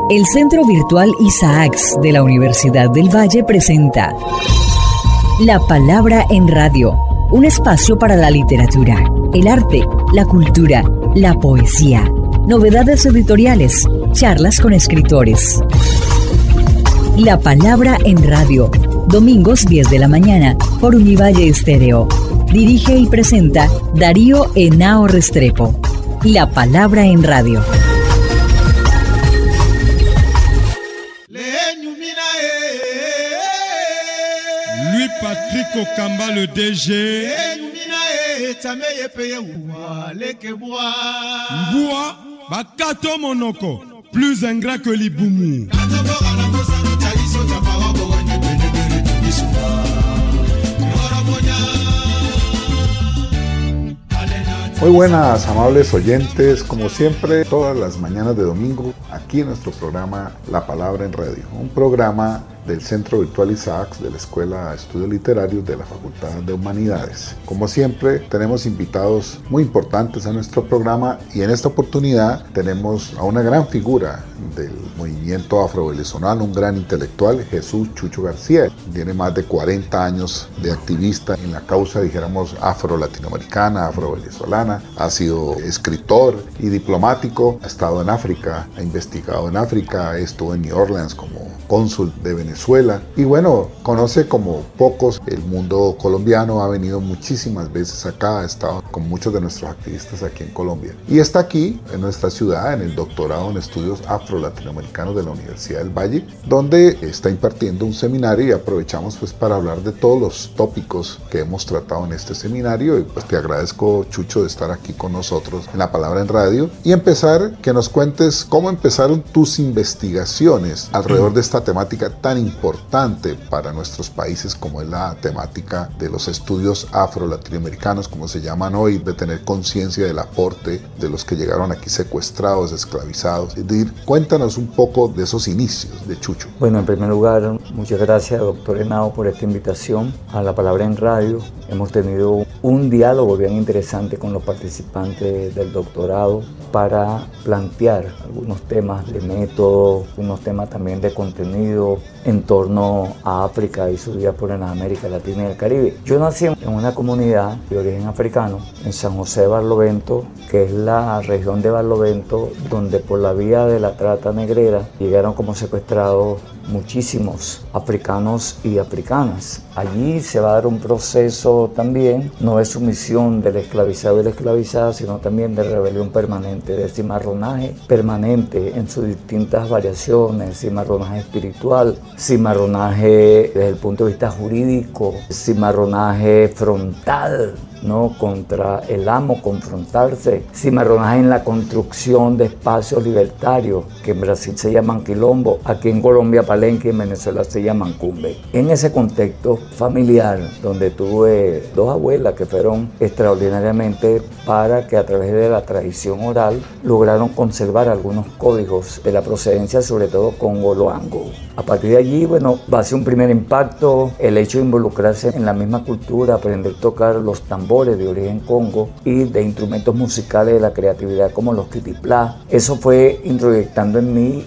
El Centro Virtual Isaacs de la Universidad del Valle presenta La Palabra en Radio, un espacio para la literatura, el arte, la cultura, la poesía, novedades editoriales, charlas con escritores. La Palabra en Radio, domingos 10 de la mañana por Univalle Estéreo. Dirige y presenta Darío Henao Restrepo. La Palabra en Radio. Patrick Okamba, le DG. Mboua, Bakato Monoko, plus ingrat que l'Iboumou. Muy buenas, amables oyentes, como siempre, todas las mañanas de domingo, aquí en nuestro programa La Palabra en Radio, un programa del Centro Virtual Isaacs de la Escuela de Estudios Literarios de la Facultad de Humanidades. Como siempre, tenemos invitados muy importantes a nuestro programa y en esta oportunidad tenemos a una gran figura del movimiento afro-venezolano, un gran intelectual, Jesús Chucho García. Tiene más de 40 años de activista en la causa, dijéramos, afro-latinoamericana, afro-venezolana. Ha sido escritor y diplomático, ha estado en África, ha investigado en África, estuvo en New Orleans como cónsul de Venezuela y bueno, conoce como pocos el mundo colombiano, ha venido muchísimas veces acá, ha estado con muchos de nuestros activistas aquí en Colombia y está aquí en nuestra ciudad en el doctorado en estudios afro-latinoamericanos de la Universidad del Valle, donde está impartiendo un seminario y aprovechamos pues para hablar de todos los tópicos que hemos tratado en este seminario y pues te agradezco, Chucho, de estar aquí con nosotros en La Palabra en Radio y empezar, que nos cuentes cómo empezaron tus investigaciones alrededor de esta temática tan importante para nuestros países como es la temática de los estudios afro-latinoamericanos, como se llaman hoy, de tener conciencia del aporte de los que llegaron aquí secuestrados, esclavizados. Es decir, cuéntanos un poco de esos inicios de Chucho. Bueno, en primer lugar, muchas gracias, doctor Henao, por esta invitación a La Palabra en Radio. Hemos tenido un diálogo bien interesante con los participantes del doctorado para plantear algunos temas de método, unos temas también de contenido en torno a África y su diáspora en América Latina y el Caribe. Yo nací en una comunidad de origen africano en San José de Barlovento, que es la región de Barlovento donde por la vía de la trata negrera llegaron como secuestrados muchísimos africanos y africanas. Allí se va a dar un proceso también, no de sumisión del esclavizado y la esclavizada, sino también de rebelión permanente, de cimarronaje permanente en sus distintas variaciones, cimarronaje espiritual, cimarronaje desde el punto de vista jurídico, cimarronaje frontal, ¿no? Contra el amo, confrontarse, cimarronaje en la construcción de espacios libertarios, que en Brasil se llaman quilombo, aquí en Colombia palenque y en Venezuela se llaman cumbe. En ese contexto familiar, donde tuve dos abuelas que fueron extraordinariamente para que a través de la tradición oral lograron conservar algunos códigos de la procedencia, sobre todo congo-loango. A partir de allí, bueno, va a ser un primer impacto el hecho de involucrarse en la misma cultura, aprender a tocar los tambores de origen congo y de instrumentos musicales de la creatividad como los kitiplá. Eso fue introyectando en mí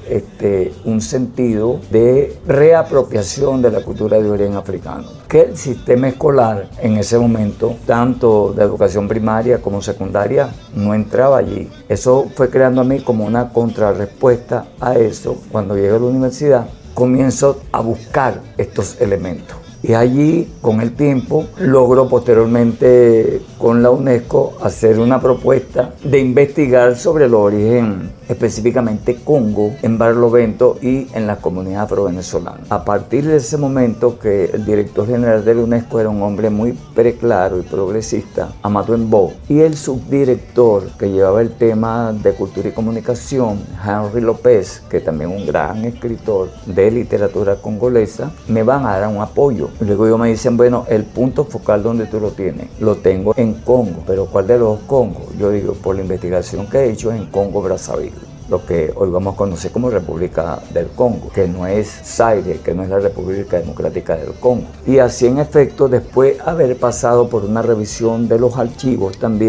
un sentido de reapropiación de la cultura de origen africano, que el sistema escolar en ese momento, tanto de educación primaria como secundaria, no entraba allí. Eso fue creando a mí como una contrarrespuesta a eso. Cuando llegué a la universidad, comienzo a buscar estos elementos. Y allí, con el tiempo, logro posteriormente con la UNESCO hacer una propuesta de investigar sobre el origen específicamente Congo, en Barlovento y en las comunidades afro-venezolanas. A partir de ese momento, que el director general de la UNESCO era un hombre muy preclaro y progresista, Amadou Mbo, y el subdirector que llevaba el tema de cultura y comunicación, Henry López, que también es un gran escritor de literatura congolesa, me van a dar un apoyo. Luego ellos me dicen, bueno, el punto focal donde tú lo tienes, lo tengo en Congo, pero ¿cuál de los Congos? Yo digo, por la investigación que he hecho es en Congo-Brazzaville, lo que hoy vamos a conocer como República del Congo, que no es Zaire, que no es la República Democrática del Congo. Y así en efecto, después de haber pasado por una revisión de los archivos también,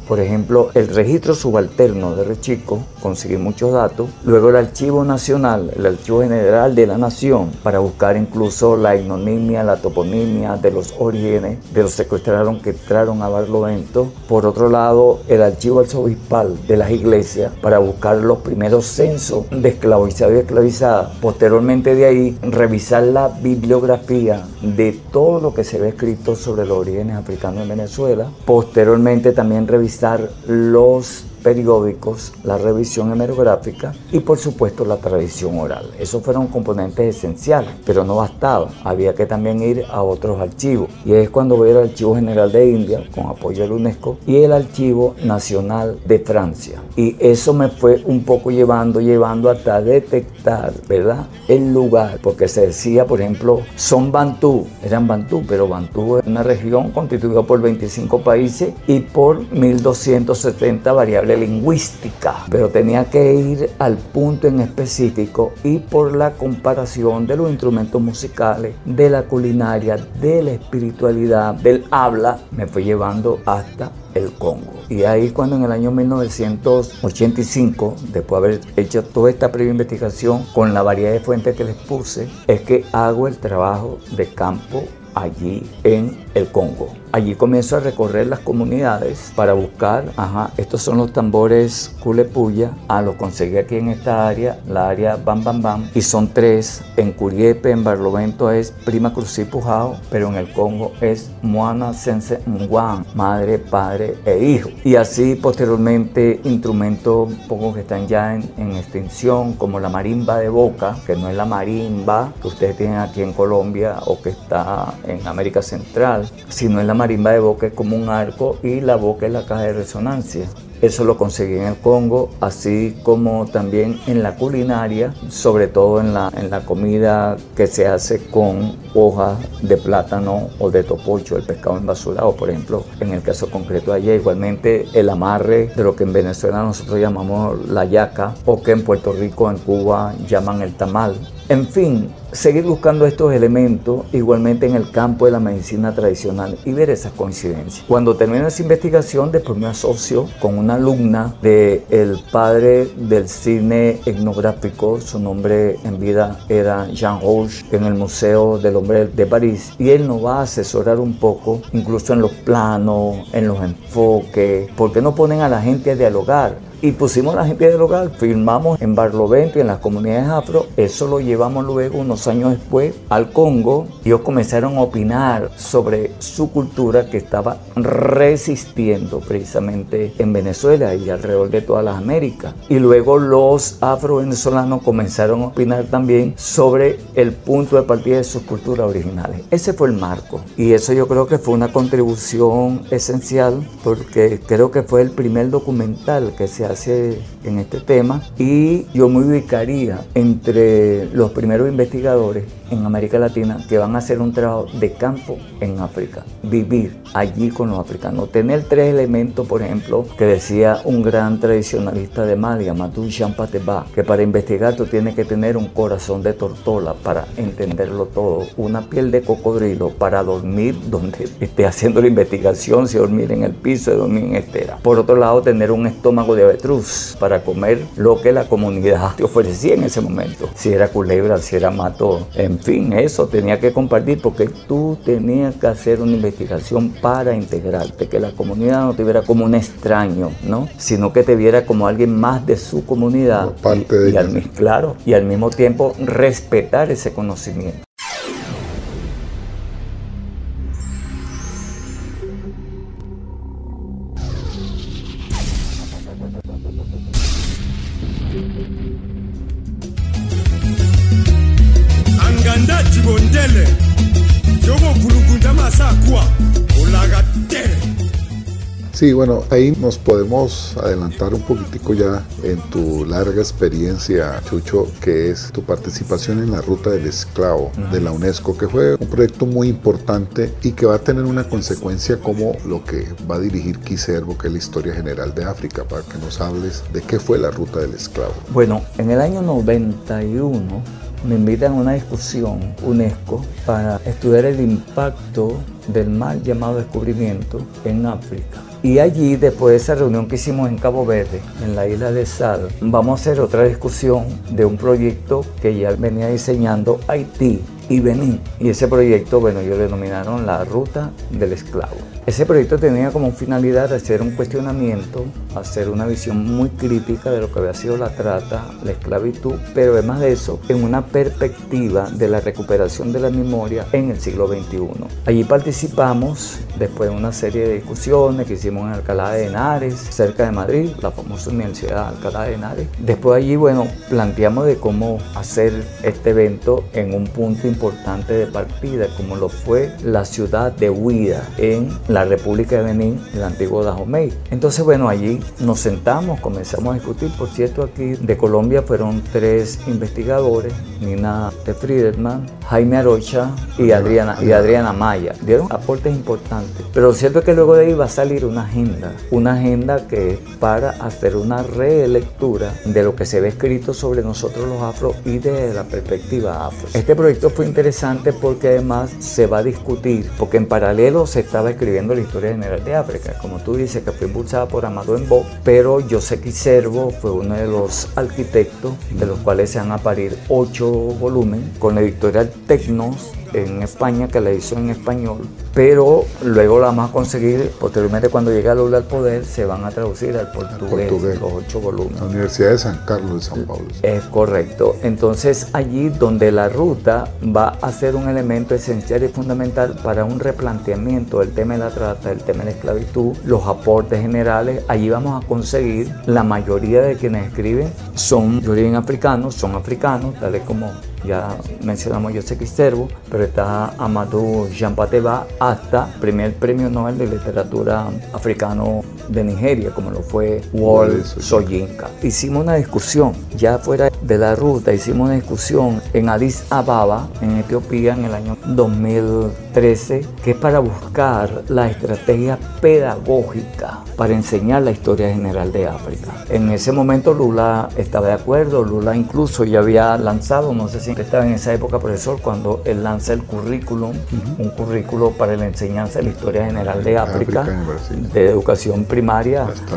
Por ejemplo, el registro subalterno de Rechico, conseguí muchos datos. Luego el Archivo Nacional, el Archivo General de la Nación, para buscar incluso la etnonimia, la toponimia de los orígenes de los secuestrados que entraron a Barlovento. Por otro lado, el Archivo Arzobispal de las iglesias, para buscar los primeros censos de esclavizados y esclavizadas. Posteriormente de ahí, revisar la bibliografía de todo lo que se ve escrito sobre los orígenes africanos en Venezuela. Posteriormente también revisar los periódicos, la revisión hemerográfica y por supuesto la tradición oral. Esos fueron componentes esenciales, pero no bastaba. Había que también ir a otros archivos, y es cuando voy al Archivo General de India con apoyo de la UNESCO y el Archivo Nacional de Francia, y eso me fue un poco llevando hasta detectar, ¿verdad?, el lugar, porque se decía, por ejemplo, son bantú, eran bantú, pero Bantú es una región constituida por 25 países y por 1270 variables lingüística, pero tenía que ir al punto en específico, y por la comparación de los instrumentos musicales, de la culinaria, de la espiritualidad, del habla, me fue llevando hasta el Congo. Y ahí cuando en el año 1985, después de haber hecho toda esta previa investigación con la variedad de fuentes que les puse, es que hago el trabajo de campo allí en el Congo. Allí comienzo a recorrer las comunidades para buscar, estos son los tambores Culepuya, los conseguí aquí en esta área, la área Bam Bam Bam, y son 3, en Curiepe, en Barlovento es Prima Crucí Pujao, pero en el Congo es Moana Sense Mwan, madre, padre e hijo. Y así posteriormente instrumentos poco que están ya en extinción, como la marimba de boca, que no es la marimba que ustedes tienen aquí en Colombia o que está en América Central, sino es la marimba de boca, es como un arco, y la boca es la caja de resonancia. Eso lo conseguí en el Congo, así como también en la culinaria, sobre todo en la comida que se hace con hojas de plátano o de topocho, el pescado embasurado, por ejemplo, en el caso concreto de allá. Igualmente el amarre de lo que en Venezuela nosotros llamamos la yaca, o que en Puerto Rico, en Cuba, llaman el tamal. En fin, seguir buscando estos elementos igualmente en el campo de la medicina tradicional y ver esas coincidencias. Cuando termino esa investigación, después me asocio con una alumna del padre del cine etnográfico, su nombre en vida era Jean Rouge, en el Museo del Hombre de París, y él nos va a asesorar un poco, incluso en los planos, en los enfoques, porque no ponen a la gente a dialogar. Y pusimos a la gente del hogar, filmamos en Barlovento y en las comunidades afro. Eso lo llevamos luego, unos años después, al Congo. Ellos comenzaron a opinar sobre su cultura que estaba resistiendo precisamente en Venezuela y alrededor de todas las Américas. Y luego los afro-venezolanos comenzaron a opinar también sobre el punto de partida de sus culturas originales. Ese fue el marco. Y eso yo creo que fue una contribución esencial, porque creo que fue el primer documental que se hace en este tema, y yo me ubicaría entre los primeros investigadores en América Latina que van a hacer un trabajo de campo en África, vivir allí con los africanos, tener 3 elementos, por ejemplo, que decía un gran tradicionalista de Mali, Amadou Jean Pateba, que para investigar tú tienes que tener un corazón de tortola para entenderlo todo, una piel de cocodrilo para dormir donde esté haciendo la investigación, si dormir en el piso, dormir en estera. Por otro lado, tener un estómago de avestruz para comer lo que la comunidad te ofrecía en ese momento, si era culebra, si era mato, en fin, eso tenía que compartir, porque tú tenías que hacer una investigación para integrarte, que la comunidad no te viera como un extraño, ¿no?, sino que te viera como alguien más de su comunidad, y al mismo tiempo respetar ese conocimiento. Sí, bueno, ahí nos podemos adelantar un poquitico ya en tu larga experiencia, Chucho, que es tu participación en la Ruta del Esclavo de la UNESCO, que fue un proyecto muy importante y que va a tener una consecuencia como lo que va a dirigir Quiservo, que es la historia general de África, para que nos hables de qué fue la Ruta del Esclavo. Bueno, en el año 91 me invitan a una discusión UNESCO para estudiar el impacto del mal llamado descubrimiento en África. Y allí, después de esa reunión que hicimos en Cabo Verde, en la isla de Sal, vamos a hacer otra discusión de un proyecto que ya venía diseñando Haití y Benín. Y ese proyecto, bueno, ellos le denominaron la Ruta del Esclavo. Ese proyecto tenía como finalidad hacer un cuestionamiento, hacer una visión muy crítica de lo que había sido la trata, la esclavitud, pero además de eso, en una perspectiva de la recuperación de la memoria en el siglo XXI. Allí participamos, después de una serie de discusiones que hicimos en Alcalá de Henares, cerca de Madrid, la famosa Universidad de Alcalá de Henares. Después allí, bueno, planteamos de cómo hacer este evento en un punto importante de partida, como lo fue la ciudad de Huida, en la República de Benín, el antiguo Dahomey. Entonces, bueno, allí nos sentamos, comenzamos a discutir. Por cierto, aquí de Colombia fueron 3 investigadores, Nina de Friedman, Jaime Arocha y Adriana Maya. Dieron aportes importantes. Pero lo cierto es que luego de ahí va a salir una agenda que es para hacer una relectura de lo que se ve escrito sobre nosotros los afro y de la perspectiva afro. Este proyecto fue interesante porque además se va a discutir, porque en paralelo se estaba escribiendo la historia general de África, como tú dices, que fue impulsada por Amadou Mbow, pero José Quiservo fue uno de los arquitectos, de los cuales se van a parir 8 volúmenes, con la editorial Tecnos en España, que la hizo en español, pero luego la vamos a conseguir, posteriormente cuando llegue Lula al poder, se van a traducir al portugués. Los 8 volúmenes. La Universidad de San Carlos de San Pablo. Es correcto. Entonces allí donde la ruta va a ser un elemento esencial y fundamental para un replanteamiento del tema de la trata, del tema de la esclavitud, los aportes generales, allí vamos a conseguir la mayoría de quienes escriben son de origen africano, son africanos, tales como ya mencionamos José Quiservo, pero está Amadou Jean Pateba, hasta primer premio Nobel de literatura africano de Nigeria, como lo fue Wole Soyinka. Hicimos una discusión, ya fuera de la ruta, hicimos una discusión en Addis Ababa, en Etiopía, en el año 2013, que es para buscar la estrategia pedagógica para enseñar la historia general de África. En ese momento Lula estaba de acuerdo, Lula incluso ya había lanzado, no sé si estaba en esa época, profesor, cuando él lanza el currículum, un currículo para la enseñanza de la historia general de África, de educación primaria hasta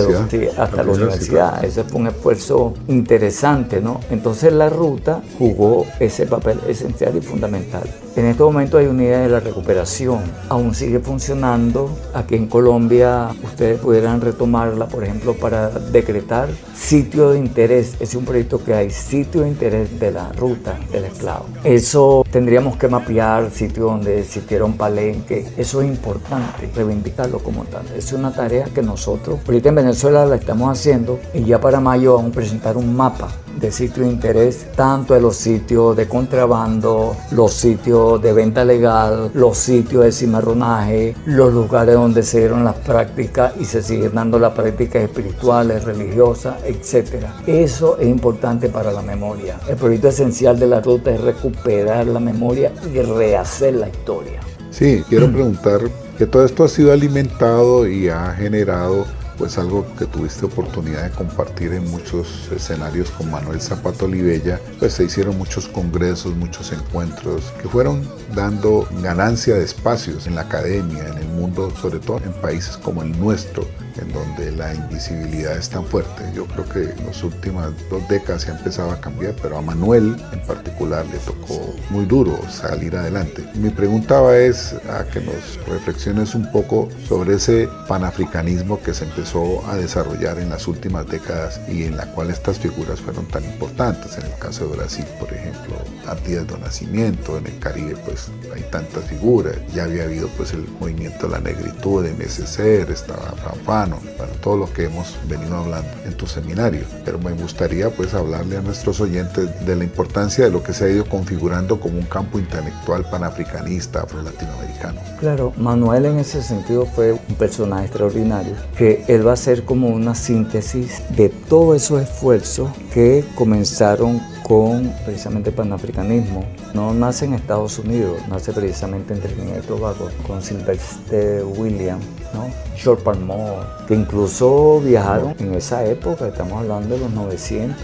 la universidad. Ese fue un esfuerzo interesante, ¿no? Entonces la ruta jugó ese papel esencial y fundamental. En este momento hay unidad de la recuperación, aún sigue funcionando. Aquí en Colombia ustedes pudieran retomarla, por ejemplo, para decretar sitio de interés. Es un proyecto que hay, sitio de interés de la ruta del esclavo. Eso tendríamos que mapear, sitio donde existieron palenques. Eso es importante, reivindicarlo como tal. Es una tarea que nosotros, ahorita en Venezuela la estamos haciendo, y ya para mayo vamos a presentar un mapa de sitio de interés, tanto de los sitios de contrabando, los sitios de venta legal, los sitios de cimarronaje, los lugares donde se dieron las prácticas y se siguen dando las prácticas espirituales, religiosas, etc. Eso es importante para la memoria. El proyecto esencial de la ruta es recuperar la memoria y rehacer la historia. Sí, quiero preguntar que todo esto ha sido alimentado y ha generado pues algo que tuviste oportunidad de compartir en muchos escenarios con Manuel Zapata Olivella. Pues se hicieron muchos congresos, muchos encuentros que fueron dando ganancia de espacios en la academia, en el mundo, sobre todo en países como el nuestro, en donde la invisibilidad es tan fuerte. Yo creo que en las últimas 2 décadas se ha empezado a cambiar, pero a Manuel en particular le tocó muy duro salir adelante. Mi pregunta es a que nos reflexiones un poco sobre ese panafricanismo que se empezó a desarrollar en las últimas décadas y en la cual estas figuras fueron tan importantes. En el caso de Brasil, por ejemplo, Díaz do Nascimento, en el Caribe pues hay tantas figuras. Ya había habido pues el movimiento de la negritud de MSC, estaba Fanfano, para todo lo que hemos venido hablando en tu seminario. Pero me gustaría pues hablarle a nuestros oyentes de la importancia de lo que se ha ido configurando como un campo intelectual panafricanista, afro-latinoamericano. Claro, Manuel en ese sentido fue un personaje extraordinario, que él va a ser como una síntesis de todos esos esfuerzos que comenzaron con precisamente el panafricanismo. No nace en Estados Unidos, nace precisamente en Trinidad y Tobago, con Sylvester Williams, ¿no? George Palmore, que incluso viajaron en esa época, estamos hablando de los 900,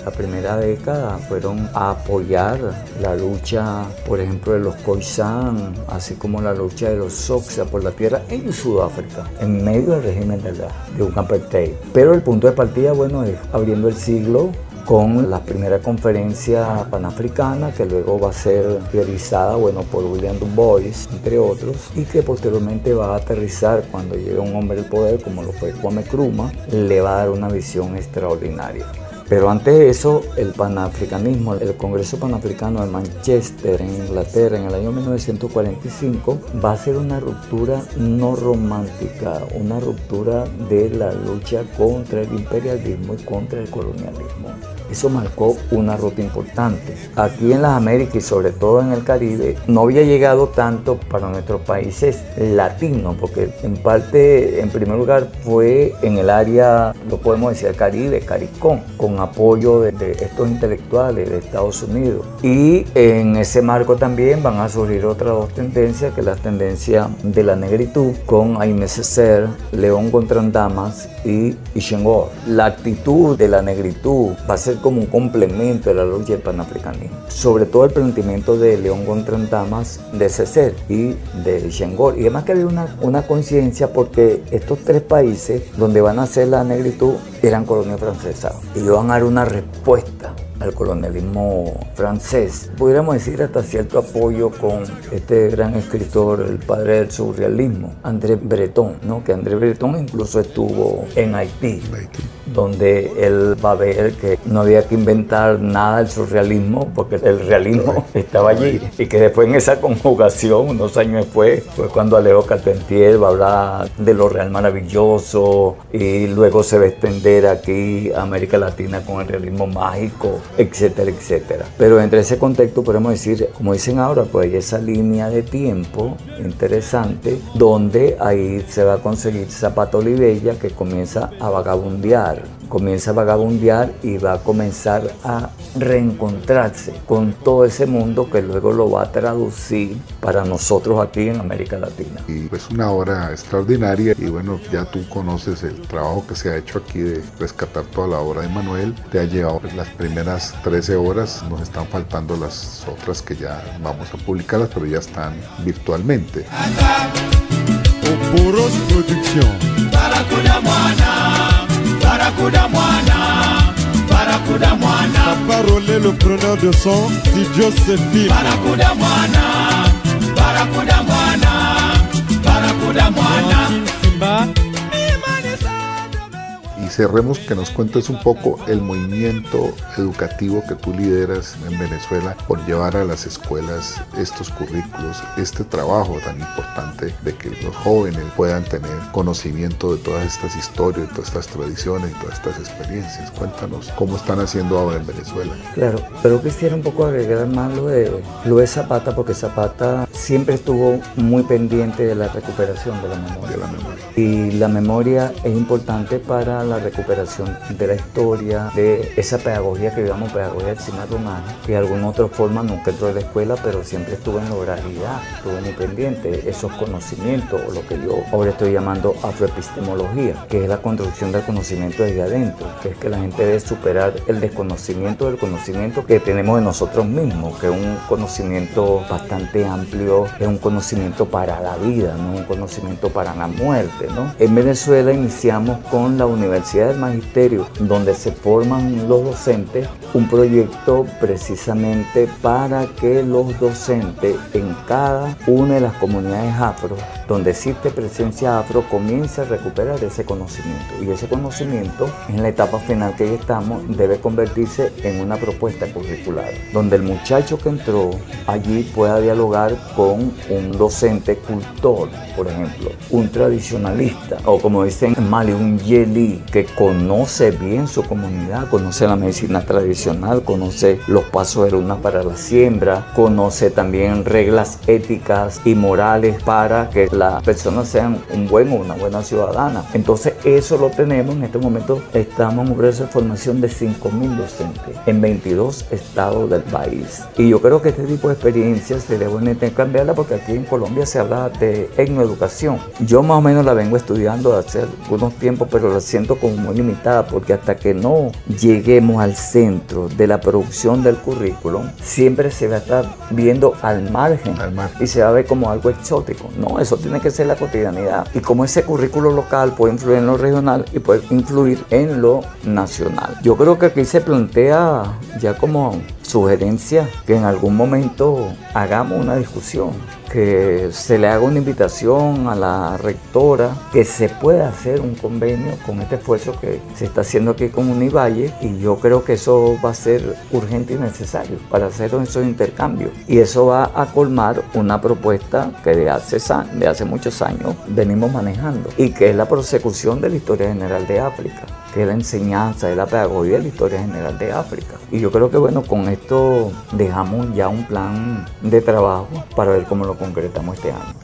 la primera década fueron a apoyar la lucha, por ejemplo, de los Khoisan, así como la lucha de los Xhosa por la tierra en Sudáfrica, en medio del régimen de un apartheid. Pero el punto de partida, bueno, es abriendo el siglo con la primera conferencia panafricana, que luego va a ser realizada, bueno, por William Du Bois, entre otros, y que posteriormente va a aterrizar cuando llegue un hombre al poder, como lo fue Kwame Nkrumah, le va a dar una visión extraordinaria. Pero antes de eso, el panafricanismo, el Congreso Panafricano de Manchester, en Inglaterra, en el año 1945, va a ser una ruptura no romántica, una ruptura de la lucha contra el imperialismo y contra el colonialismo. Eso marcó una ruta importante. Aquí en las Américas y sobre todo en el Caribe no había llegado tanto para nuestros países latinos, porque en parte, en primer lugar, fue en el área, lo podemos decir, el Caribe, CARICOM, con apoyo de estos intelectuales de Estados Unidos. Y en ese marco también van a surgir otras dos tendencias, que es la tendencia de la negritud, con Aimé Césaire, León Gontran Damas y Senghor. La actitud de la negritud va a ser como un complemento de la lucha del panafricanismo. Sobre todo el planteamiento de León Gontran Damas, de Césaire y de Senghor. Y además que había una conciencia, porque estos tres países donde van a hacer la negritud eran colonia francesa y van a dar una respuesta al colonialismo francés. Pudiéramos decir hasta cierto apoyo con este gran escritor, el padre del surrealismo, André Breton, ¿no? Que André Breton incluso estuvo en Haití, donde él va a ver que no había que inventar nada del surrealismo, porque el realismo estaba allí, y que después en esa conjugación, unos años después, fue cuando Alejo Carpentier va a hablar de lo real maravilloso, y luego se va a extender aquí a América Latina con el realismo mágico, etcétera, etcétera. Pero entre ese contexto podemos decir, como dicen ahora, pues hay esa línea de tiempo interesante donde ahí se va a conseguir Zapata Olivella, que comienza a vagabundear y va a comenzar a reencontrarse con todo ese mundo que luego lo va a traducir para nosotros aquí en América Latina. Y pues una obra extraordinaria, y bueno, ya tú conoces el trabajo que se ha hecho aquí de rescatar toda la obra de Manuel. Te ha llevado las primeras 13 horas, nos están faltando las otras que ya vamos a publicarlas, pero ya están virtualmente. Oporos Production. Barakuda Mwana. Parole le preneur de son, dit Josephine. Barakuda Mwana. Simba. Y cerremos, que nos cuentes un poco el movimiento educativo que tú lideras en Venezuela por llevar a las escuelas estos currículos, este trabajo tan importante de que los jóvenes puedan tener conocimiento de todas estas historias, de todas estas tradiciones, de todas estas experiencias. Cuéntanos cómo están haciendo ahora en Venezuela. Claro, pero quisiera un poco agregar más lo de Zapata, porque Zapata siempre estuvo muy pendiente de la recuperación de la memoria. Y la memoria es importante para la recuperación de la historia, de esa pedagogía que llamamos pedagogía del cine romano, que de alguna otra forma nunca entró de la escuela, pero siempre estuvo en la oralidad, estuvo muy pendiente, esos conocimientos, o lo que yo ahora estoy llamando afroepistemología, que es la construcción del conocimiento desde adentro, que es que la gente debe superar el desconocimiento del conocimiento que tenemos de nosotros mismos, que es un conocimiento bastante amplio, es un conocimiento para la vida, no un conocimiento para la muerte, ¿no? En Venezuela iniciamos con la Universidad del Magisterio, donde se forman los docentes, un proyecto precisamente para que los docentes en cada una de las comunidades afro, donde existe presencia afro, comience a recuperar ese conocimiento. Y ese conocimiento, en la etapa final que ya estamos, debe convertirse en una propuesta curricular, donde el muchacho que entró allí pueda dialogar con un docente cultor, por ejemplo, un tradicionalista, o como dicen en Mali, un yeli, que conoce bien su comunidad, conoce la medicina tradicional, conoce los pasos de luna para la siembra, conoce también reglas éticas y morales para que las personas sean un buen o una buena ciudadana. Entonces eso lo tenemos. En este momento estamos en un proceso de formación de 5.000 docentes en 22 estados del país. Y yo creo que este tipo de experiencias se deben tener cambiarla porque aquí en Colombia se habla de etnoeducación. Yo más o menos la vengo estudiando hace algunos tiempos, pero la siento como muy limitada porque hasta que no lleguemos al centro de la producción del currículum, siempre se va a estar viendo al margen y se va a ver como algo exótico. No, eso tiene que ser la cotidianidad. Y como ese currículo local puede influir en lo regional y puede influir en lo nacional. Yo creo que aquí se plantea ya como sugerencia que en algún momento hagamos una discusión, que se le haga una invitación a la rectora, que se pueda hacer un convenio con este esfuerzo que se está haciendo aquí con Univalle, y yo creo que eso va a ser urgente y necesario para hacer esos intercambios, y eso va a colmar una propuesta que de hace muchos años venimos manejando, y que es la prosecución de la historia general de África, que es la enseñanza, es la pedagogía de la historia general de África. Y yo creo que bueno, con esto dejamos ya un plan de trabajo para ver cómo lo concretamos este año.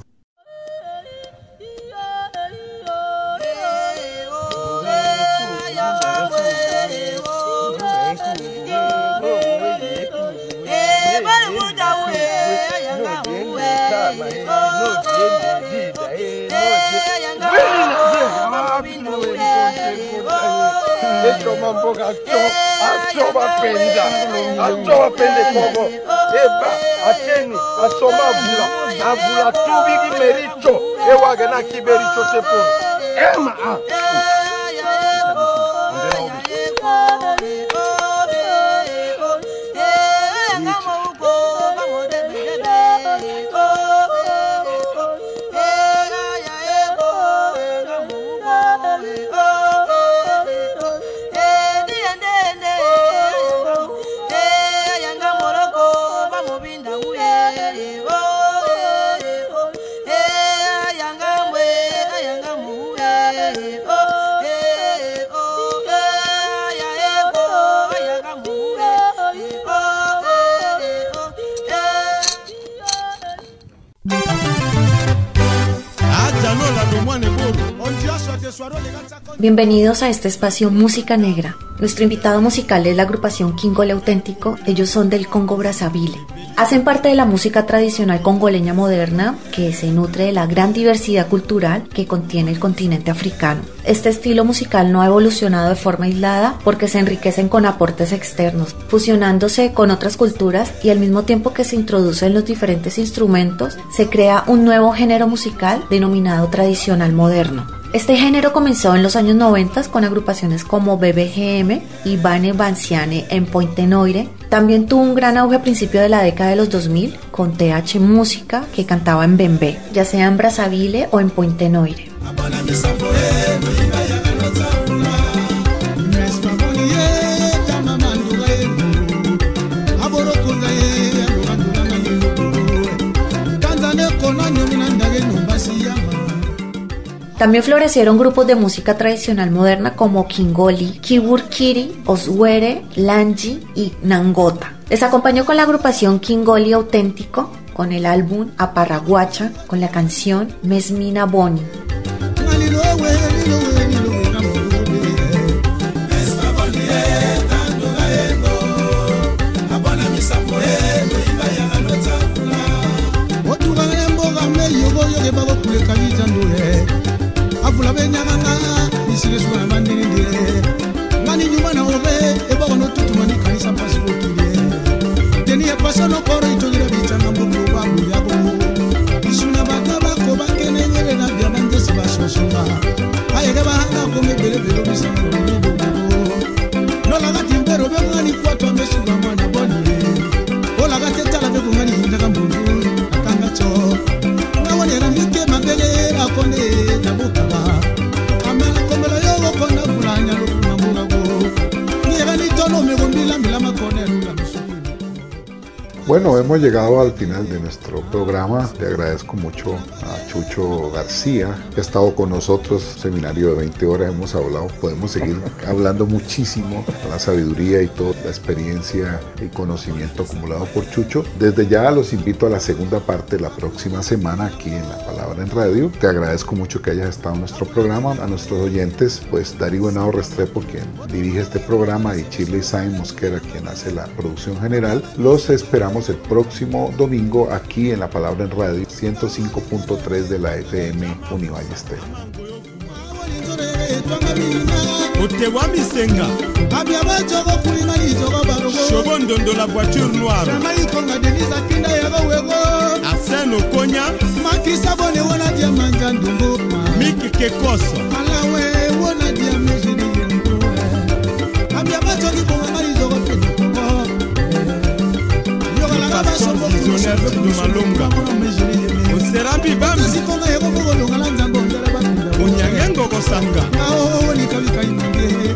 Bienvenidos a este espacio Música Negra. Nuestro invitado musical es la agrupación Kingole Auténtico. Ellos son del Congo Brazzaville. Hacen parte de la música tradicional congoleña moderna, que se nutre de la gran diversidad cultural que contiene el continente africano. Este estilo musical no ha evolucionado de forma aislada porque se enriquecen con aportes externos, fusionándose con otras culturas, y al mismo tiempo que se introducen los diferentes instrumentos, se crea un nuevo género musical denominado tradicional moderno. Este género comenzó en los años 90 con agrupaciones como BBGM y Bane Banciane en Pointe Noire. También tuvo un gran auge a principios de la década de los 2000 con TH Música, que cantaba en Bembe, ya sea en Brazzaville o en Pointe Noire. También florecieron grupos de música tradicional moderna como Kingoli, Kiburkiri, Oswere, Lanji y Nangota. Les acompañó con la agrupación Kingoli Auténtico, con el álbum Aparraguacha, con la canción Mesmina Boni. Avula benyanga nisile swa mandinde mani nyuma na obe eba wono tutu mani kanisa pasi otule deni ya pasono koro itogira bitanga mbogo babu yabo isuna bakaba ko bakene nyele na bya mandesi basosuma ayega bahanga ko mebele belo bisanga mbogo no la gati mbero be ngani kwato amesu mwana boni ola gati tala be ngani hinda mbogo akanga cho na wone rambike mabele akone tabuka. Bueno, hemos llegado al final de nuestro programa. Le agradezco mucho a Chucho García, que ha estado con nosotros. Seminario de 20 horas hemos hablado. Podemos seguir hablando muchísimo. La sabiduría y toda la experiencia y conocimiento acumulado por Chucho. Desde ya los invito a la segunda parte la próxima semana aquí en La Palabra Palabra en Radio. Te agradezco mucho que hayas estado en nuestro programa. A nuestros oyentes, pues Darío Henao Restrepo, quien dirige este programa, y Shirley Sainz Mosquera, quien hace la producción general. Los esperamos el próximo domingo aquí en La Palabra en Radio, 105.3 de la FM Univalle Estéreo. Otewa misenga abia bajogo kulina lijogo barogo Shobo ndondo la voiture noire Ramai konga denisa kinda yago wego Arsène Okonya Makisa bone wona dia manja ndumbo Miki Kekoso Alawe wona dia mejini yendo Abia bajogo konga lijogo penyo Yoga la ba shobo visionnaire de Malonga Oserambi Bambi Sikonga yago bogo longa lanza mbongela ba Onyangengo Kosanga Nao ni kabika imande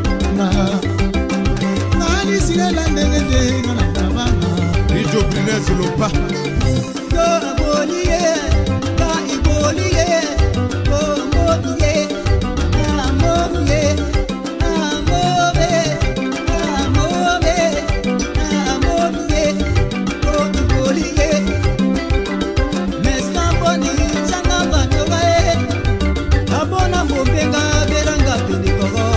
Nani sinela ndenge ngana tabanga Rijo Brunez Lopa Go aboliye Ba iboliye Go mobiye Amobiye Amobe Amobe Amobiye Go iboliye Meska boni changa batogae Abona mbobenga beranga penikogo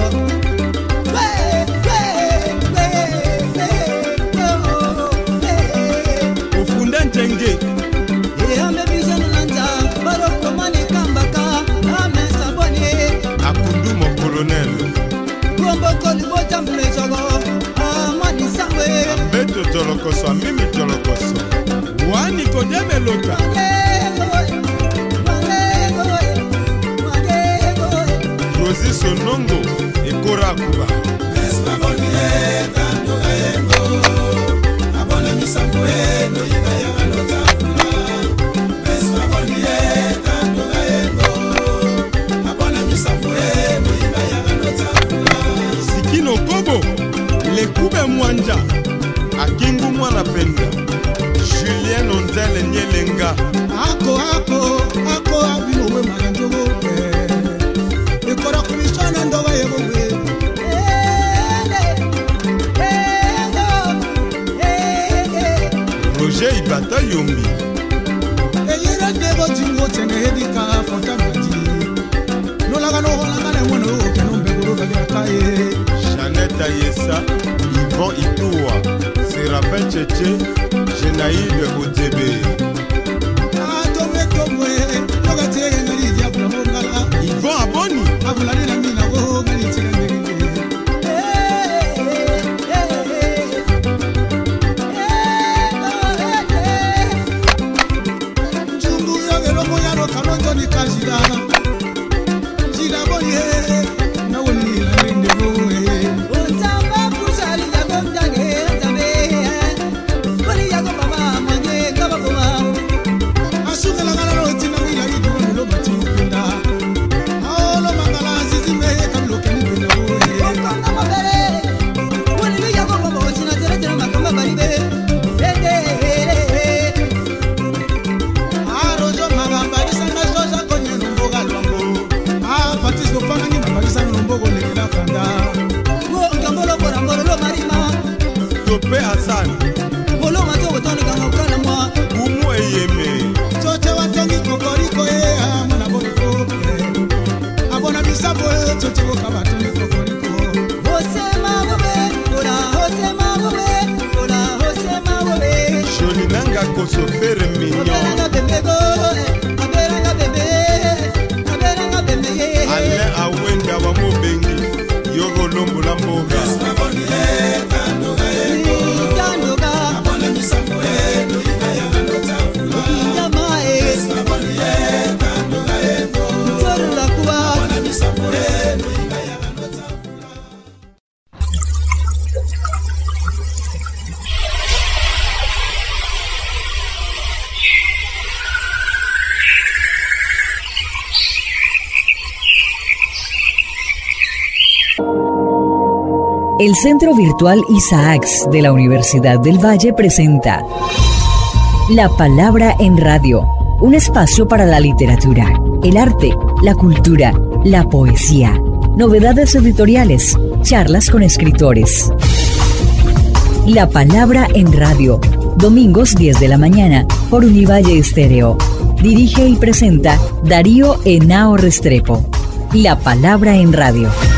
Ofunda Ntenge Akundu mon colonel Beto Tolokoso Mimi Tolokoso Wani Kodeme Lota Rosi Sonongo Ekora Kuba Sikino Kobo Lekube Mwanja Akingu Mwana Penda Julien Onzele Nyelenga Ako abinowe maranjogo Ekora Christiana ndoga yegowe Roger Ibata Yombi Eyira dego tingo tenge hedika fota maji Nolaga no holanga ne mwono kenombe guru bagakaye Jeannette Ayessa Yvon Itoua Séraphin Tchétché Genaïde Odebe Atome tomwe Noga tege ngari dia pula mongala Yvon Aboni Avulani na mina go ngari tege ngari Chungu yoge lomo yaro kalonjo ni kajida Jida boni na woni la rende boe Untamba kusali ya gomjage tabe Boni ya gomama manje kaba goma Asuka la ngala roti na wila idu lo bati upenda Aolo mangala zizi me kablo keni bende boe Okanda mabere Woni ya gomama ochina tere tere makamba baribe Arojo magamba disanga soja konye numboga lwango Patisco pangangi mabagisa numbogo lekela fanda Wo ngambolo bora ngoro lo marima Topé Hassan Bolo matoko toni kanga ukana mwa Umu Eyeme Choche watongi kokoriko mwana boniko Abona bisabo choche wokaba tongi kokoriko Hosema wobe Ola hosema wobe Ola hosema wobe Jolinanga Kosofere Mignon Aberanga bembego Aberanga bembe Aberanga bembe Alain Awenda wa Mobengi Yogo Lombo la Mboga El Centro Virtual Isaacs de la Universidad del Valle presenta La Palabra en Radio, un espacio para la literatura, el arte, la cultura, la poesía, novedades editoriales, charlas con escritores. La Palabra en Radio, domingos 10 de la mañana por Univalle Estéreo. Dirige y presenta Darío Henao Restrepo. La palabra en radio.